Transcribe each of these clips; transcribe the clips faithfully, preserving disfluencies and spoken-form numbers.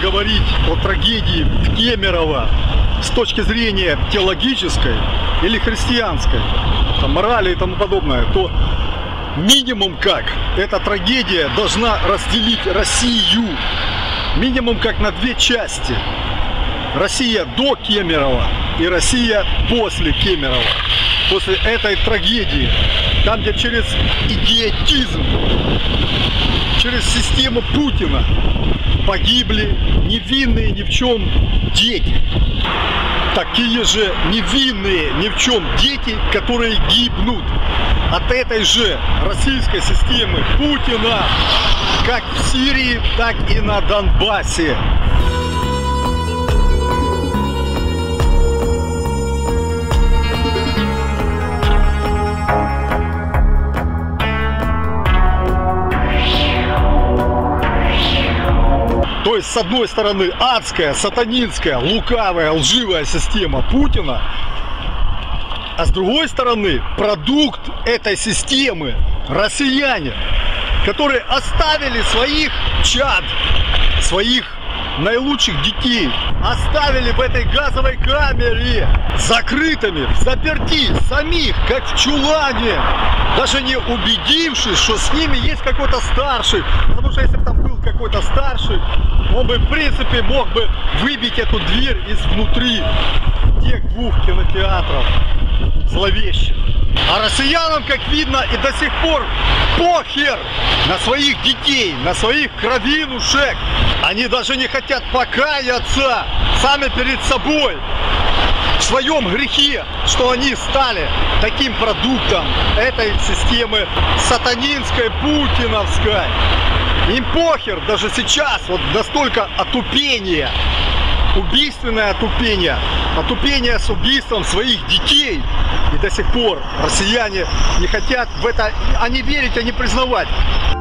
говорить о трагедии в Кемерово с точки зрения теологической или христианской, там, морали и тому подобное, то минимум как эта трагедия должна разделить Россию минимум как на две части. Россия до Кемерово и Россия после Кемерово. После этой трагедии, там где через идиотизм, через систему Путина погибли невинные ни в чем дети. Такие же невинные ни в чем дети, которые гибнут от этой же российской системы Путина, как в Сирии, так и на Донбассе. То есть, с одной стороны, адская, сатанинская, лукавая, лживая система Путина, а с другой стороны, продукт этой системы россияне, которые оставили своих чад, своих наилучших детей, оставили в этой газовой камере закрытыми, в заперти, самих, как в чулане, даже не убедившись, что с ними есть какой-то старший, потому что если бы там был какой-то старший, он бы в принципе мог бы выбить эту дверь изнутри тех двух кинотеатров зловещих. А россиянам, как видно, и до сих пор похер на своих детей, на своих кровинушек. Они даже не хотят покаяться сами перед собой в своем грехе, что они стали таким продуктом этой системы сатанинской, путиновской. Им похер даже сейчас, вот настолько отупение, убийственное отупение, отупение с убийством своих детей. И до сих пор россияне не хотят в это, они верить, они признавать.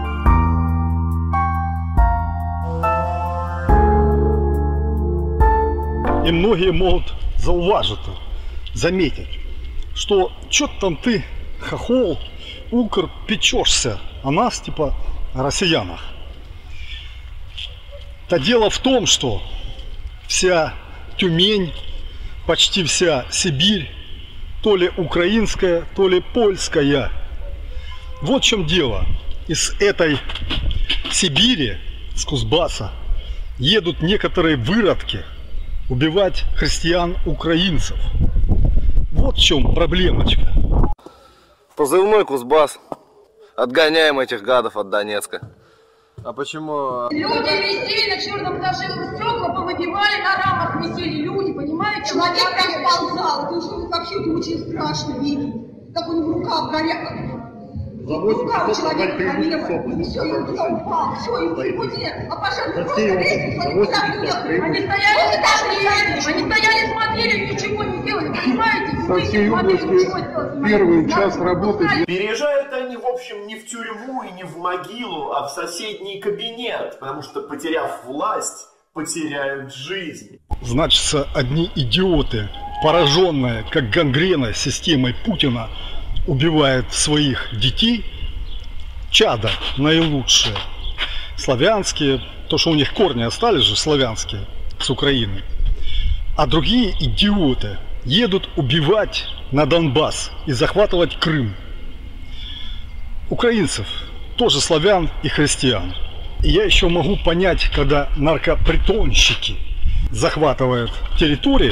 И многие могут зауважить, заметить, что что там ты, хохол, укр, печешься о нас, типа о россиянах. То дело в том, что вся Тюмень, почти вся Сибирь, то ли украинская, то ли польская. Вот в чем дело. Из этой Сибири, с Кузбасса, едут некоторые выродки убивать христиан-украинцев. Вот в чем проблемочка. Позывной Кузбасс. Отгоняем этих гадов от Донецка. А почему? Люди висели на черном этаже, стекла повыбивали, на рамах висели люди, понимаете? Человек расползал, это уже вообще очень страшно видеть, как у него рука горят. Рука у человека горела, и все, и он упал, все, и его нет. А пожарные просто лестница, они куда уехали. Они стояли, они стояли, смотрели, ничего не делали, понимаете? Со всей области первый час работы. Переезжают они, в общем, не в тюрьму и не в могилу, а в соседний кабинет, потому что, потеряв власть, потеряют жизнь. Значится, одни идиоты, пораженные, как гангрена системой Путина, убивают своих детей, чада наилучшие, славянские, то, что у них корни остались же славянские, с Украины. А другие идиоты едут убивать на Донбасс и захватывать Крым. Украинцев, тоже славян и христиан. И я еще могу понять, когда наркопритонщики захватывают территории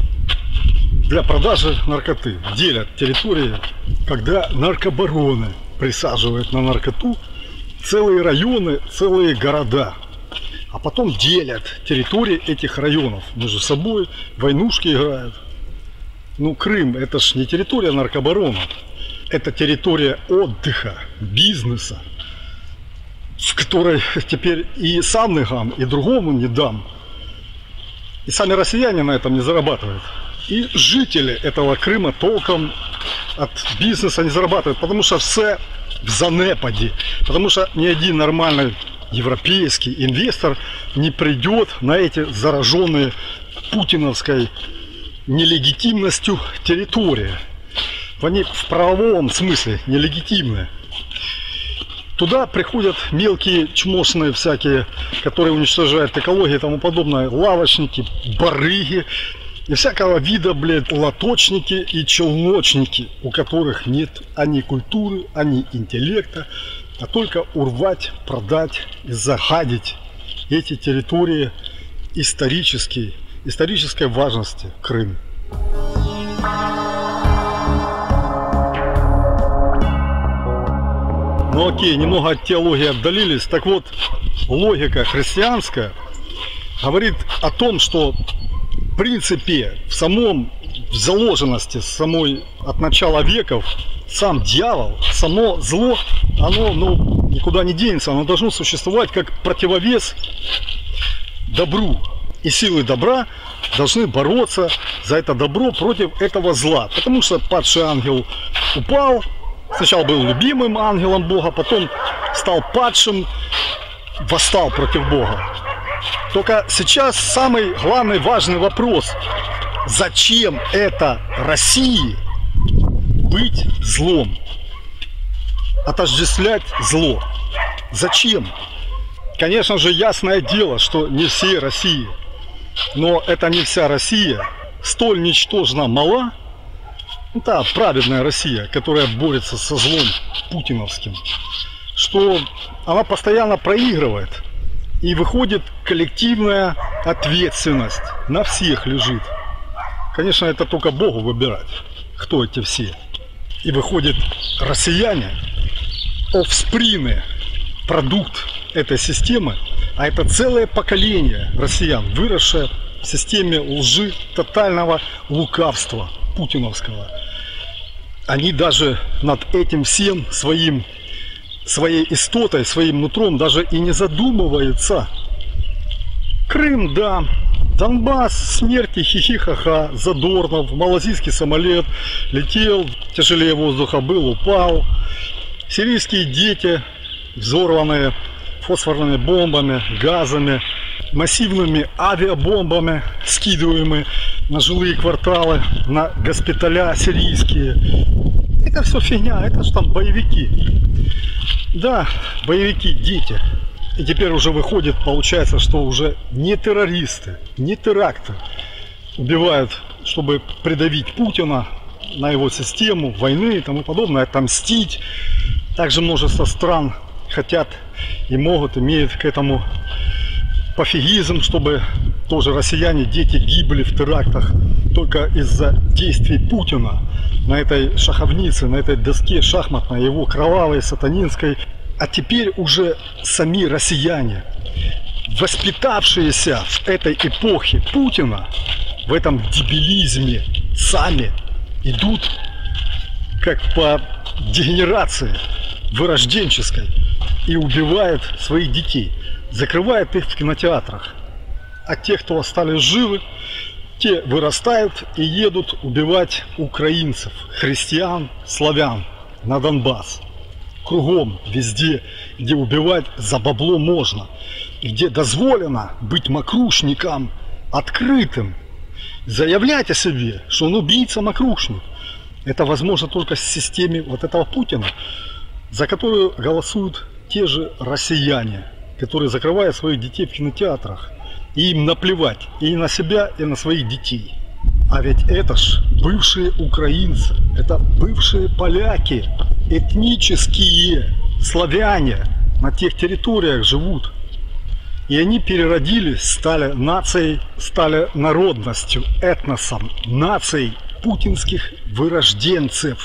для продажи наркоты, делят территории, когда наркобароны присаживают на наркоту целые районы, целые города, а потом делят территории этих районов между собой, войнушки играют. Ну, Крым — это ж не территория наркобаронов, это территория отдыха, бизнеса, в которой теперь и сам не гам, и другому не дам. И сами россияне на этом не зарабатывают. И жители этого Крыма толком от бизнеса не зарабатывают, потому что все в занепаде, потому что ни один нормальный европейский инвестор не придет на эти зараженные путиновской нелегитимностью территории. Они в правовом смысле нелегитимны. Туда приходят мелкие чмошные всякие, которые уничтожают экологию и тому подобное, лавочники, барыги и всякого вида, блядь, лоточники и челночники, у которых нет ни культуры, ни интеллекта, а только урвать, продать и загадить эти территории исторические, исторической важности Крым. Ну окей, немного от теологии отдалились. Так вот, логика христианская говорит о том, что в принципе в самом в заложенности самой от начала веков сам дьявол, само зло, оно ну, никуда не денется, оно должно существовать как противовес добру. И силы добра должны бороться за это добро против этого зла. Потому что падший ангел упал, сначала был любимым ангелом Бога, потом стал падшим, восстал против Бога. Только сейчас самый главный важный вопрос: зачем это России быть злом? Отождествлять зло. Зачем? Конечно же, ясное дело, что не всей России. Но это не вся Россия столь ничтожно мала. Та праведная Россия, которая борется со злом путиновским, что она постоянно проигрывает. И выходит коллективная ответственность на всех лежит. Конечно, это только Богу выбирать, кто эти все. И выходит, россияне, офсприны, продукт этой системы, а это целое поколение россиян, выросшее в системе лжи, тотального лукавства путиновского. Они даже над этим всем своим, своей истотой, своим нутром даже и не задумываются. Крым, да, Донбасс, смерти, хихи-ха-ха, Задорнов, малазийский самолет летел, тяжелее воздуха был, упал. Сирийские дети, взорванные фосфорными бомбами, газами, массивными авиабомбами, скидываемые на жилые кварталы, на госпиталя сирийские. Это все фигня, это же там боевики. Да, боевики, дети. И теперь уже выходит, получается, что уже не террористы, не теракты убивают, чтобы придавить Путина на его систему войны и тому подобное, отомстить. Также множество стран хотят и могут, имеют к этому пофигизм, чтобы тоже россияне, дети гибли в терактах только из-за действий Путина на этой шаховнице, на этой доске шахматной, его кровавой, сатанинской. А теперь уже сами россияне, воспитавшиеся в этой эпохе Путина, в этом дебилизме, сами идут как по дегенерации вырожденческой и убивают своих детей, закрывают их в кинотеатрах. А те, кто остались живы, те вырастают и едут убивать украинцев, христиан, славян на Донбасс. Кругом, везде, где убивать за бабло можно, где дозволено быть мокрушником открытым, заявлять о себе, что он убийца-мокрушник. Это возможно только в системе вот этого Путина, за которую голосуют те же россияне, которые закрывают своих детей в кинотеатрах. И им наплевать и на себя, и на своих детей. А ведь это ж бывшие украинцы, это бывшие поляки, этнические славяне на тех территориях живут. И они переродились, стали нацией, стали народностью, этносом, нацией путинских вырожденцев,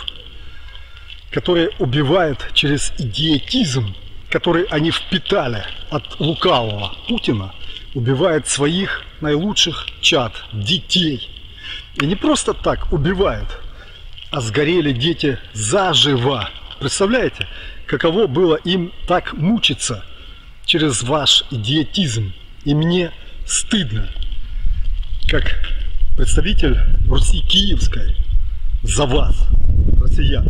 которые убивают через идиотизм, который они впитали от лукавого Путина, убивают своих наилучших чад, детей. И не просто так убивают, а сгорели дети заживо. Представляете, каково было им так мучиться через ваш идиотизм? И мне стыдно, как представитель Руси Киевской, за вас, россиян.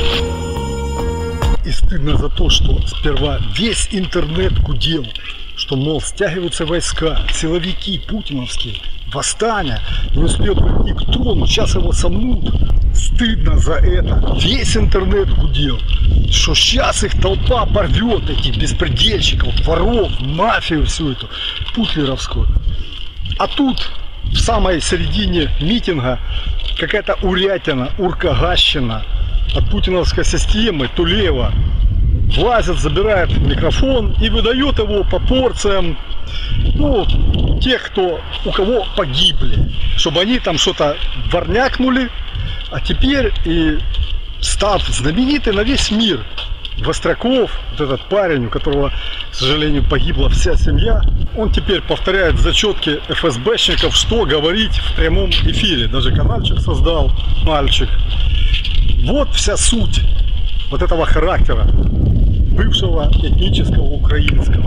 И стыдно за то, что сперва весь интернет гудел, что что, мол, стягиваются войска, силовики путиновские, восстание, не успел прийти к трону, сейчас его сомнут. Стыдно за это. Весь интернет гудел, что сейчас их толпа порвет, этих беспредельщиков, воров, мафию всю эту путлеровскую. А тут в самой середине митинга какая-то урятина, уркагащина от путиновской системы, Тулеева, влазит, забирает микрофон и выдает его по порциям, ну, тех, кто, у кого погибли, чтобы они там что-то ворнякнули, а теперь и став знаменитый на весь мир, Востряков, вот этот парень, у которого, к сожалению, погибла вся семья, он теперь повторяет зачетки эф эс бэшников, что говорить в прямом эфире. Даже каналчик создал, мальчик. Вот вся суть вот этого характера бывшего этнического украинского.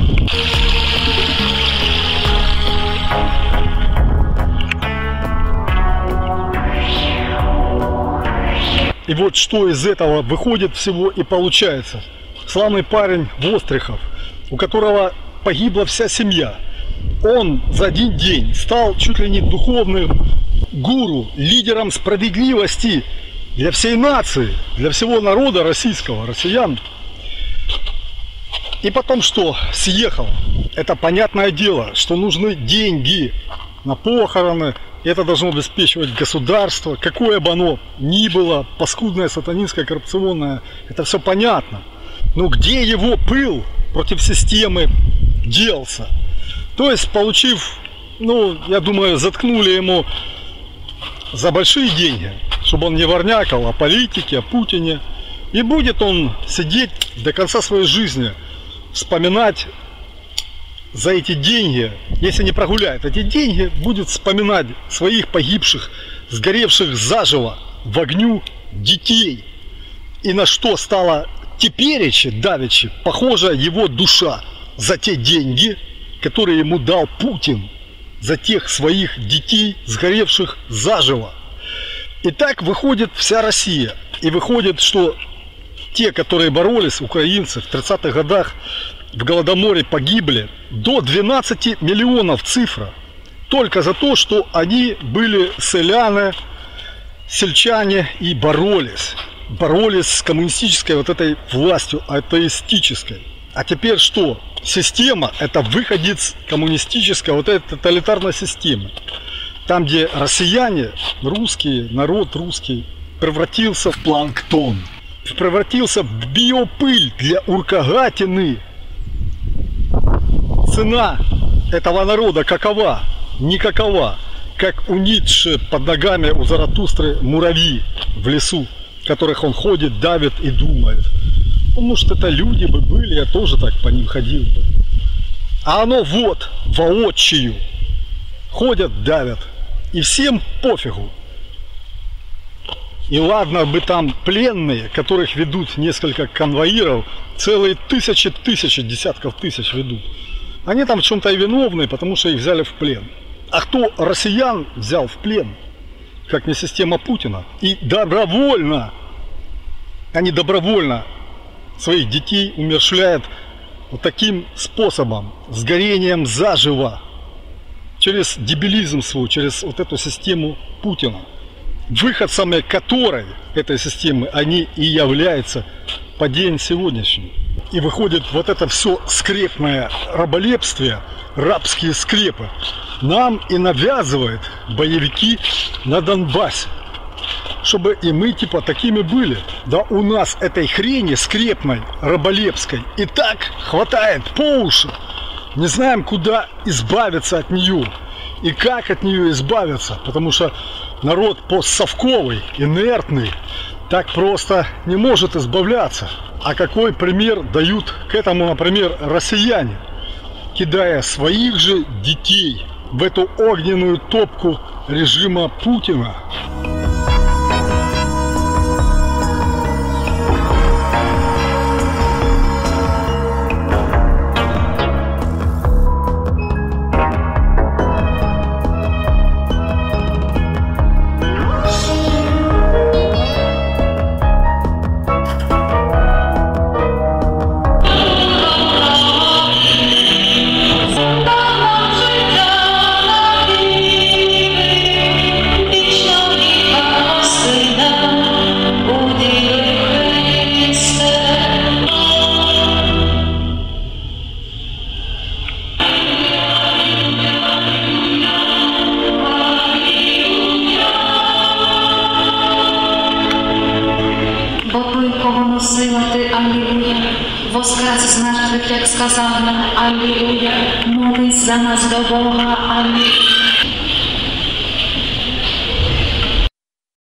И вот что из этого выходит всего и получается. Славный парень Востряков, у которого погибла вся семья, он за один день стал чуть ли не духовным гуру, лидером справедливости для всей нации, для всего народа российского, россиян. И потом что? Съехал. Это понятное дело, что нужны деньги на похороны. Это должно обеспечивать государство, какое бы оно ни было, паскудное, сатанинское, коррупционное. Это все понятно. Но где его пыл против системы делся? То есть, получив, ну, я думаю, заткнули ему за большие деньги, чтобы он не ворнякал о политике, о Путине. И будет он сидеть до конца своей жизни, вспоминать за эти деньги, если не прогуляет эти деньги, будет вспоминать своих погибших, сгоревших заживо в огню детей. И на что стала теперечи, давечи, похожа его душа за те деньги, которые ему дал Путин, за тех своих детей, сгоревших заживо. И так выходит вся Россия. И выходит, что те, которые боролись, украинцы, в тридцатых годах, в Голодоморе погибли до двенадцати миллионов цифра. Только за то, что они были селяне, сельчане и боролись. Боролись с коммунистической вот этой властью, атеистической. А теперь что? Система – это выходец коммунистической, вот этой тоталитарной системы. Там, где россияне, русские, народ русский, превратился в планктон. Превратился в биопыль для уркагатины. Цена этого народа какова? Никакова. Как у Ницше под ногами у Заратустры муравьи в лесу, которых он ходит, давит и думает. Ну, может, это люди бы были, я тоже так по ним ходил бы. А оно вот, воочию. Ходят, давят. И всем пофигу. И ладно бы там пленные, которых ведут несколько конвоиров, целые тысячи, тысячи, десятков тысяч ведут. Они там в чем-то и виновны, потому что их взяли в плен. А кто россиян взял в плен, как не система Путина, и добровольно, они добровольно своих детей умерщвляют вот таким способом, сгорением заживо, через дебилизм свой, через вот эту систему Путина, выходцами которой, этой системы, они и являются по день сегодняшний. И выходит вот это все скрепное раболепствие, рабские скрепы, нам и навязывают боевики на Донбассе. Чтобы и мы типа такими были. Да у нас этой хрени скрепной, раболепской и так хватает по уши. Не знаем, куда избавиться от нее и как от нее избавиться. Потому что народ постсовковый, инертный, так просто не может избавляться. А какой пример дают к этому, например, россияне, кидая своих же детей в эту огненную топку режима Путина? так як сказано, алілуя, молись за нас до Бога, алілуя.